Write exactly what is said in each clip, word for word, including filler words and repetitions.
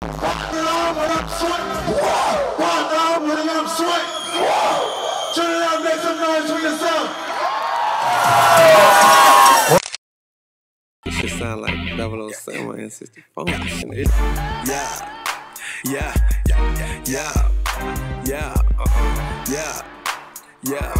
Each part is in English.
Trinidad, make some noise for yourself. This shit sound like double oh seven and sixty-four. Yeah, yeah, yeah, yeah, yeah, yeah, yeah.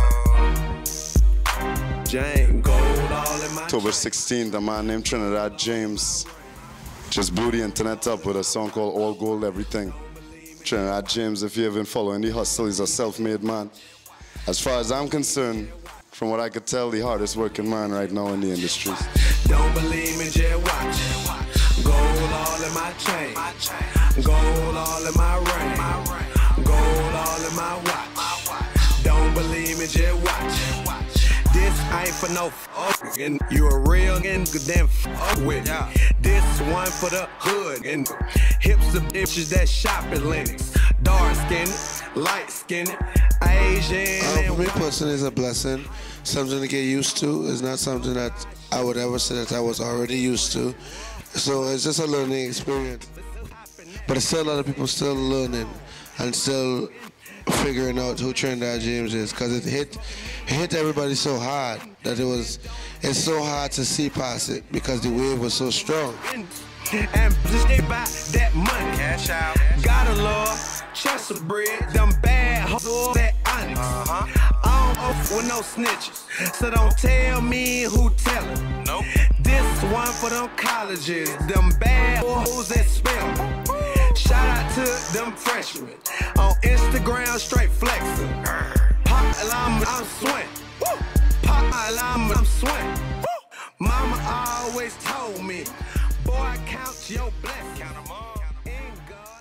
Jane, gold all in my October sixteenth, a man named Trinidad James just blew the internet up with a song called All Gold Everything. Trinidad James, if you haven't following the hustle, he's a self-made man. As far as I'm concerned, from what I could tell, the hardest working man right now in the industry. Don't believe me, just watch. Gold all in my chain. Gold all in my ring. Gold all in my watch. Don't believe me, just watch. This ain't for no fucking. You a real nigga, then fuck with me. This one for the hood and hips of bitches that shop at Lennox. Dark skinned, light skinned, Asian. Um, for me personally, it's a blessing. Something to get used to. It's not something that I would ever say that I was already used to. So it's just a learning experience. But still a lot of people still learning and still figuring out who Trinidad James is, because it hit it hit everybody so hard that it was it's so hard to see past it because the wave was so strong. And just they buy that money. Cash out. Gotta love Chester bread, them bad hoes that honest. Uh-huh. I don't off with no snitches, so don't tell me who tellin'. Nope. This one for them colleges, them bad hoes that spell. Shout out to them freshmen on Instagram, straight flexing. Pop alarm, I'm swing. Pop alarm, I'm swing. Mama always told me, boy, count your blessings. Count them all. In God.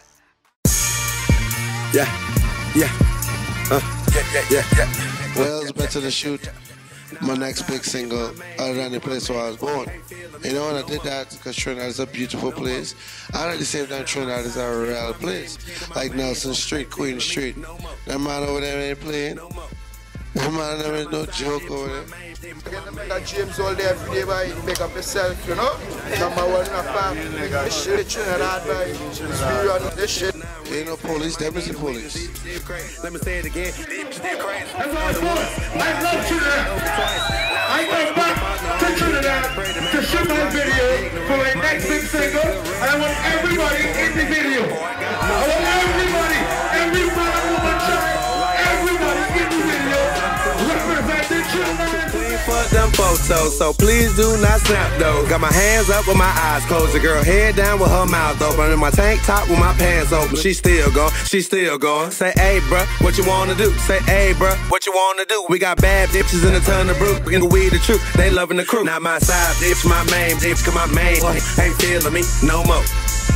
Yeah, yeah, uh, yeah, yeah, yeah, yeah. Well, it's better to shoot my next big single other than the place where I was born. You know, and I did that because Trinidad is a beautiful place, and at the same time Trinidad is a real place. Like Nelson Street, Queen Street. That man over there ain't playing. That man there ain't no joke over there. Get the Mega James all day every day, by make up yourself, you know? Number one in a farm. This shit, Trinidad, by this period, this shit. Ain't no police, them is the police. Let me say it again. That's what I love. I love Trinidad. I go back to Trinidad to shoot my video for my next big single, and I want everybody in the video. I want everybody, every man, woman, child, everybody in the video representing Trinidad. For them photos, so please do not snap those. Got my hands up with my eyes closed. The girl head down with her mouth open. In my tank top with my pants open. She still going, she still going. Say, hey, bruh, what you wanna do? Say, hey, bruh, what you wanna do? We got bad bitches in a ton of brew. In the weed, the truth, they loving the crew. Not my side bitch, my main bitch, cause my main boy ain't feeling me no more.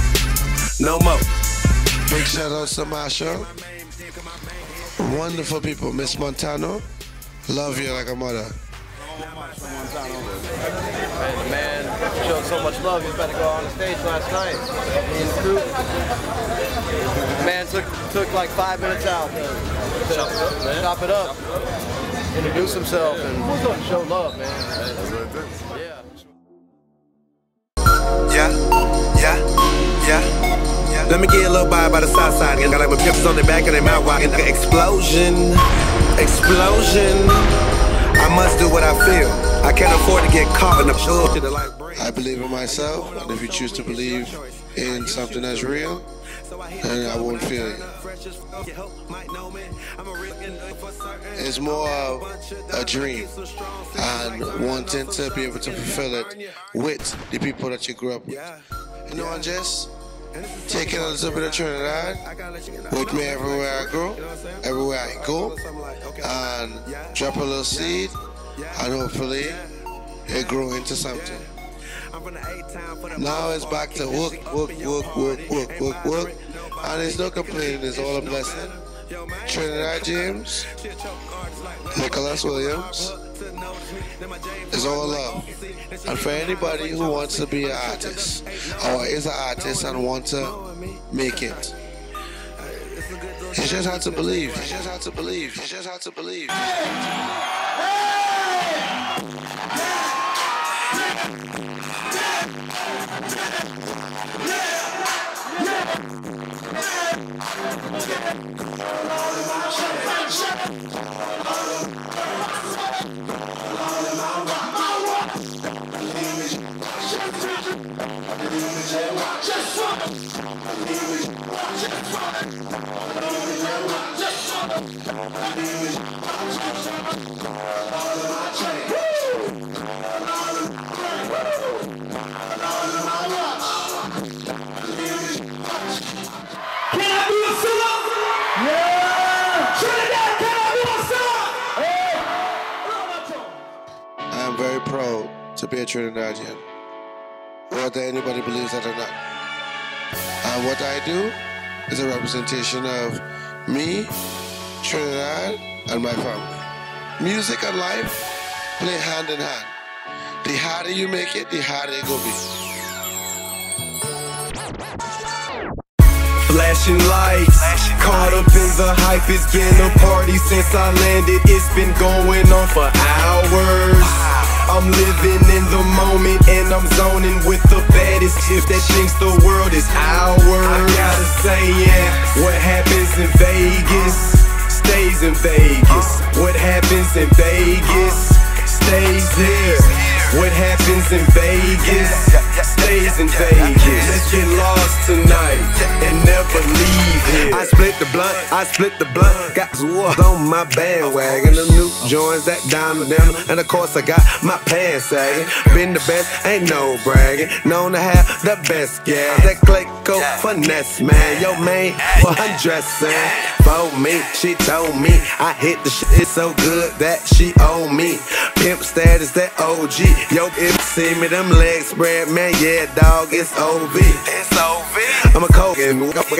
No more. Big shout out to Masha. Wonderful people. Miss Montano, love you like a mother. Hey, the man showed so much love, he was about to go on the stage last night. He and the crew. The man took took like five minutes out to, to chop it up, man. Chop it up. Introduce himself and show love, man. Yeah. Yeah, yeah, yeah, yeah. Let me get a little vibe by the south side. Got like my pimpers on their back and their mouth walking. Explosion, explosion. I must do what I feel. I can't afford to get caught in the bullshit. I believe in myself, and if you choose to believe in something that's real, then I won't feel it. It's more of a dream and wanting to be able to fulfill it with the people that you grew up with. You know, and just taking a little bit of Trinidad with me everywhere I go, everywhere I go, and drop a little seed, and hopefully it grow into something. Now it's back to work, work, work, work, work, work, work, and it's no complaining, it's all a blessing. Trinidad James, Nicholas Williams, it's all love. And for anybody who wants to be an artist, or is an artist and wants to make it, you just have to believe, you just have to believe, you just have to believe. Yeah! Can I do a solo? Yeah! Trinidad, can I do a solo? Hey! I am very proud to be a Trinidadian, whether anybody believes that or not. And what I do is a representation of me, Trinidad, and my family. Music and life play hand in hand. The harder you make it, the harder it go be. Flashing lights, caught up in the hype. It's been a party since I landed. It's been going on for hours. I'm living in the moment and I'm zoning with the baddest chick that thinks the world is ours. I gotta say, yeah, what happens in Vegas stays in Vegas. What happens in Vegas stays here. What happens in Vegas stays in Vegas. Let's get lost tonight and never leave here. I split the blunt, I split the blunt. Got wolves on my bandwagon. The new joints that diamond down. And of course I got my pants sagging. Been the best, ain't no bragging. Known to have the best gas. That Clayco finesse, man. Yo, man, for undressing. For me, she told me I hit the shit. It's so good that she owe me. Pimp status, that O G. Yo, if you see me, them legs spread, man, yeah, dog, it's O V. It's O V. I'm a coke and